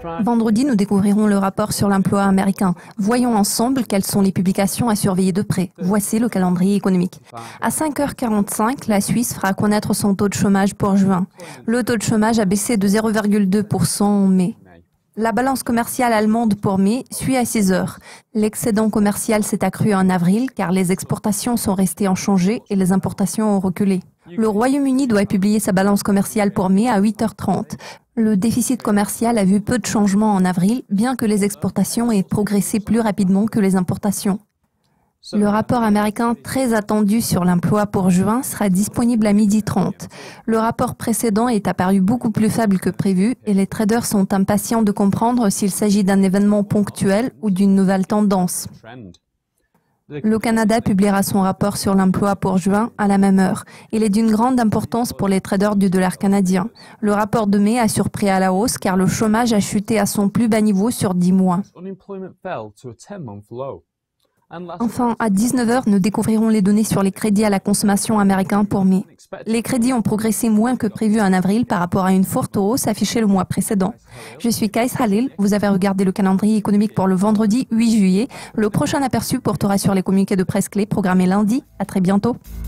Vendredi, nous découvrirons le rapport sur l'emploi américain. Voyons ensemble quelles sont les publications à surveiller de près. Voici le calendrier économique. À 5h45, la Suisse fera connaître son taux de chômage pour juin. Le taux de chômage a baissé de 0,2% en mai. La balance commerciale allemande pour mai suit à 6 heures. L'excédent commercial s'est accru en avril car les exportations sont restées inchangées et les importations ont reculé. Le Royaume-Uni doit publier sa balance commerciale pour mai à 8h30. Le déficit commercial a vu peu de changements en avril, bien que les exportations aient progressé plus rapidement que les importations. Le rapport américain très attendu sur l'emploi pour juin sera disponible à 12h30. Le rapport précédent est apparu beaucoup plus faible que prévu et les traders sont impatients de comprendre s'il s'agit d'un événement ponctuel ou d'une nouvelle tendance. Le Canada publiera son rapport sur l'emploi pour juin à la même heure. Il est d'une grande importance pour les traders du dollar canadien. Le rapport de mai a surpris à la hausse car le chômage a chuté à son plus bas niveau sur 10 mois. Enfin, à 19h, nous découvrirons les données sur les crédits à la consommation américains pour mai. Les crédits ont progressé moins que prévu en avril par rapport à une forte hausse affichée le mois précédent. Je suis Kais Halil, vous avez regardé le calendrier économique pour le vendredi 8 juillet. Le prochain aperçu portera sur les communiqués de presse clés programmés lundi. À très bientôt.